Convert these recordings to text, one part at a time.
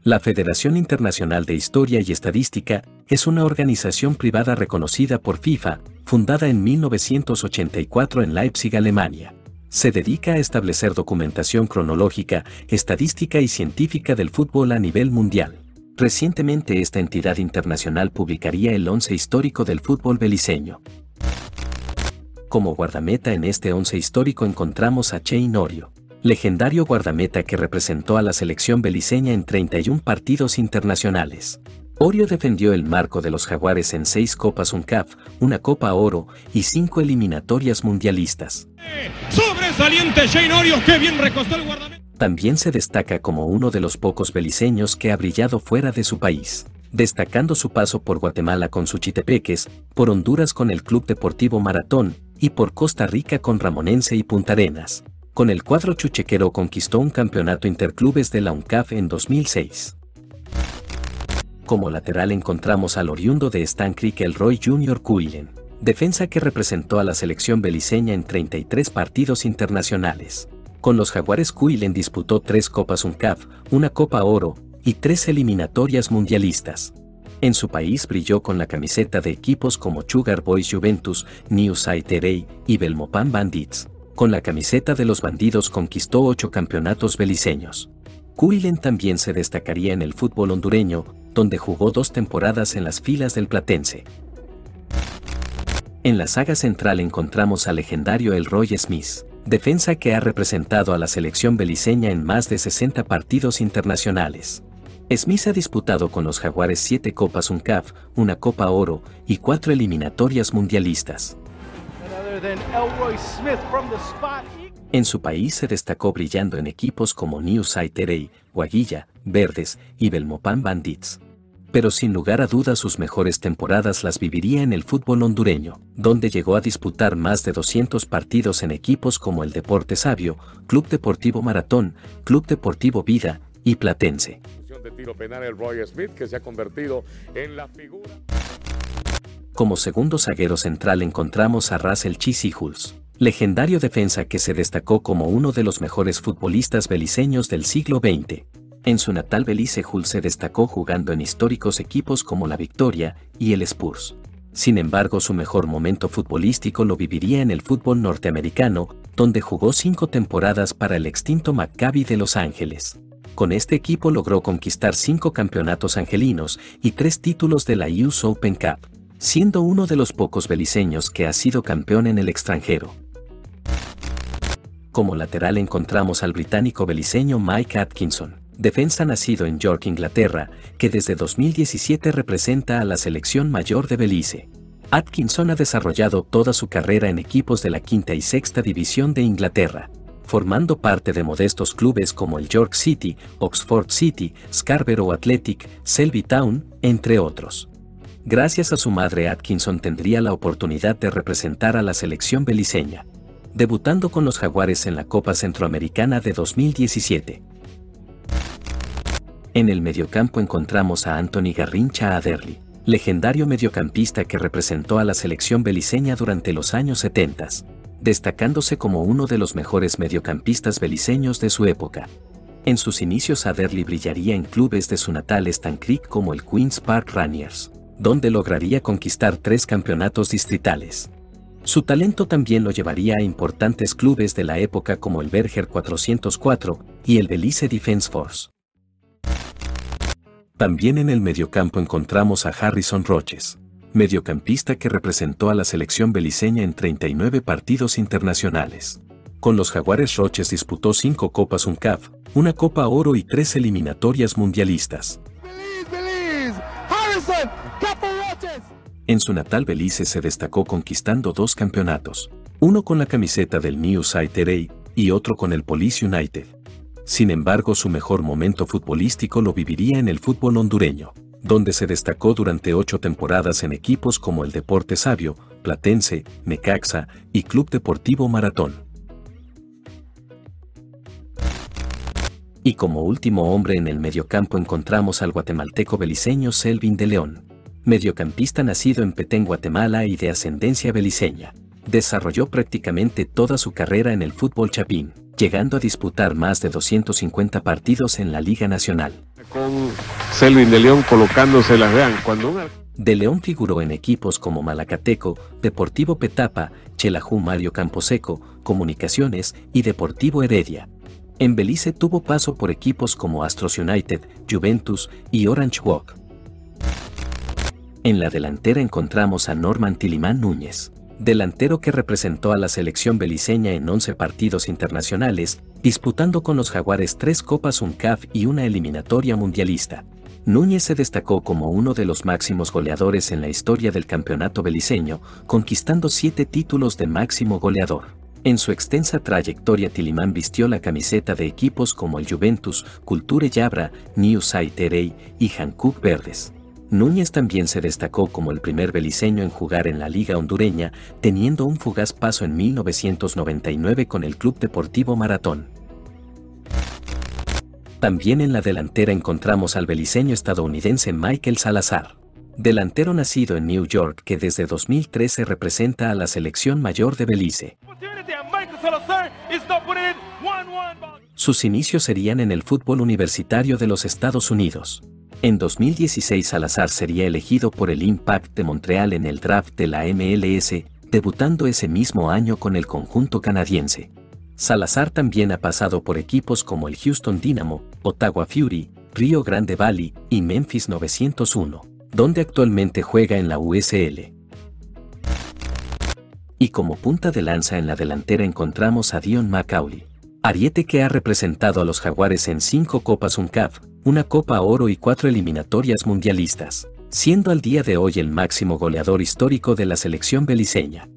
La Federación Internacional de Historia y Estadística es una organización privada reconocida por FIFA, fundada en 1984 en Leipzig, Alemania. Se dedica a establecer documentación cronológica, estadística y científica del fútbol a nivel mundial. Recientemente esta entidad internacional publicaría el once histórico del fútbol beliceño. Como guardameta en este once histórico encontramos a Shane Orio, legendario guardameta que representó a la selección beliceña en 31 partidos internacionales. Orio defendió el marco de los Jaguares en 6 Copas UNCAF, una Copa Oro y 5 eliminatorias mundialistas. ¡Sobresaliente Shane Orio! ¡Qué bien recostó el guardameta! También se destaca como uno de los pocos beliceños que ha brillado fuera de su país, destacando su paso por Guatemala con Suchitepeques, por Honduras con el Club Deportivo Maratón y por Costa Rica con Ramonense y Punta Arenas. Con el cuadro chuchequero conquistó un campeonato interclubes de la UNCAF en 2006. Como lateral encontramos al oriundo de Stan Creek Elroy Jr. Quillen, defensa que representó a la selección beliceña en 33 partidos internacionales. Con los Jaguares Quillen disputó 3 Copas UNCAF, una Copa Oro y 3 eliminatorias mundialistas. En su país brilló con la camiseta de equipos como Sugar Boys Juventus, New Saiterei y Belmopan Bandits. Con la camiseta de los Bandidos conquistó 8 campeonatos beliceños. Quillen también se destacaría en el fútbol hondureño, donde jugó 2 temporadas en las filas del Platense. En la saga central encontramos al legendario Elroy Smith, defensa que ha representado a la selección beliceña en más de 60 partidos internacionales. Smith ha disputado con los Jaguares 7 Copas UNCAF, una Copa Oro y 4 eliminatorias mundialistas. En su país se destacó brillando en equipos como New Saiterei, Guaguilla, Verdes y Belmopan Bandits. Pero sin lugar a dudas sus mejores temporadas las viviría en el fútbol hondureño, donde llegó a disputar más de 200 partidos en equipos como el Deporte Sabio, Club Deportivo Maratón, Club Deportivo Vida y Platense. De tiro penal Elroy Smith, que se ha convertido en la figura. Como segundo zaguero central encontramos a Russell Chizzy Hulse, legendario defensa que se destacó como uno de los mejores futbolistas beliceños del siglo XX. En su natal Belice Hulse se destacó jugando en históricos equipos como la Victoria y el Spurs. Sin embargo, su mejor momento futbolístico lo viviría en el fútbol norteamericano, donde jugó 5 temporadas para el extinto Maccabi de Los Ángeles. Con este equipo logró conquistar 5 campeonatos angelinos y 3 títulos de la US Open Cup, siendo uno de los pocos beliceños que ha sido campeón en el extranjero. Como lateral encontramos al británico beliceño Mike Atkinson, defensa nacido en York, Inglaterra, que desde 2017 representa a la selección mayor de Belice. Atkinson ha desarrollado toda su carrera en equipos de la quinta y sexta división de Inglaterra, formando parte de modestos clubes como el York City, Oxford City, Scarborough Athletic, Selby Town, entre otros. Gracias a su madre Atkinson tendría la oportunidad de representar a la selección beliceña, debutando con los Jaguares en la Copa Centroamericana de 2017. En el mediocampo encontramos a Anthony Garrincha Adderley, legendario mediocampista que representó a la selección beliceña durante los años 70, destacándose como uno de los mejores mediocampistas beliceños de su época. En sus inicios Adderley brillaría en clubes de su natal Stan Creek como el Queen's Park Rangers, donde lograría conquistar 3 campeonatos distritales. Su talento también lo llevaría a importantes clubes de la época como el Berger 404 y el Belize Defense Force. También en el mediocampo encontramos a Harrison Roches, mediocampista que representó a la selección beliceña en 39 partidos internacionales. Con los Jaguares Roches disputó 5 Copas UNCAF, una Copa Oro y 3 eliminatorias mundialistas. En su natal Belice se destacó conquistando 2 campeonatos, uno con la camiseta del New Saiterei y otro con el Police United. Sin embargo, su mejor momento futbolístico lo viviría en el fútbol hondureño, donde se destacó durante 8 temporadas en equipos como el Deporte Sabio, Platense, Necaxa y Club Deportivo Maratón. Y como último hombre en el mediocampo encontramos al guatemalteco beliceño Selvin de León, mediocampista nacido en Petén, Guatemala y de ascendencia beliceña. Desarrolló prácticamente toda su carrera en el fútbol chapín, llegando a disputar más de 250 partidos en la Liga Nacional. Con Selvin de León colocándose las vean cuando De León figuró en equipos como Malacateco, Deportivo Petapa, Xelajú Mario Camposeco, Comunicaciones y Deportivo Heredia. En Belice tuvo paso por equipos como Astros United, Juventus y Orange Walk. En la delantera encontramos a Norman Tilimán Núñez, delantero que representó a la selección beliceña en 11 partidos internacionales, disputando con los Jaguares 3 Copas UNCAF y una eliminatoria mundialista. Núñez se destacó como uno de los máximos goleadores en la historia del campeonato beliceño, conquistando 7 títulos de máximo goleador. En su extensa trayectoria Tilimán vistió la camiseta de equipos como el Juventus, Culture Yabra, New Saiterey y Hankook Verdes. Núñez también se destacó como el primer beliceño en jugar en la Liga Hondureña, teniendo un fugaz paso en 1999 con el Club Deportivo Maratón. También en la delantera encontramos al beliceño estadounidense Michael Salazar, delantero nacido en New York que desde 2013 representa a la selección mayor de Belice. Sus inicios serían en el fútbol universitario de los Estados Unidos. En 2016 Salazar sería elegido por el Impact de Montreal en el draft de la MLS, debutando ese mismo año con el conjunto canadiense. Salazar también ha pasado por equipos como el Houston Dynamo, Ottawa Fury, Rio Grande Valley y Memphis 901, donde actualmente juega en la USL. Y como punta de lanza en la delantera encontramos a Dion McCauley, ariete que ha representado a los Jaguares en 5 Copas UNCAF, una Copa Oro y 4 eliminatorias mundialistas, siendo al día de hoy el máximo goleador histórico de la selección beliceña.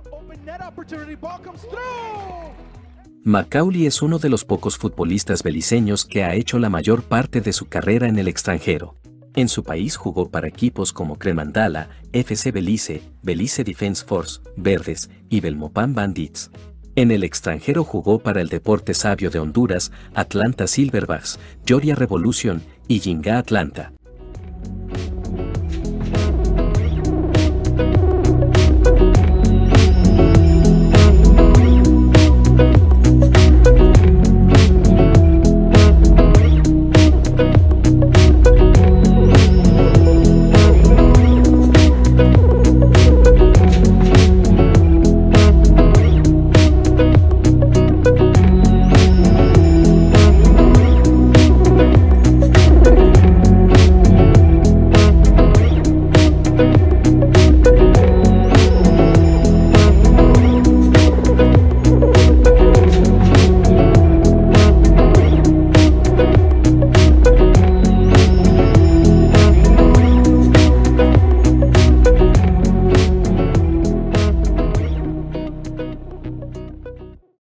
McCauley es uno de los pocos futbolistas beliceños que ha hecho la mayor parte de su carrera en el extranjero. En su país jugó para equipos como Cremandala, FC Belice, Belice Defense Force, Verdes y Belmopan Bandits. En el extranjero jugó para el Deportes Savio de Honduras, Atlanta Silverbacks, Georgia Revolution y Jinga Atlanta.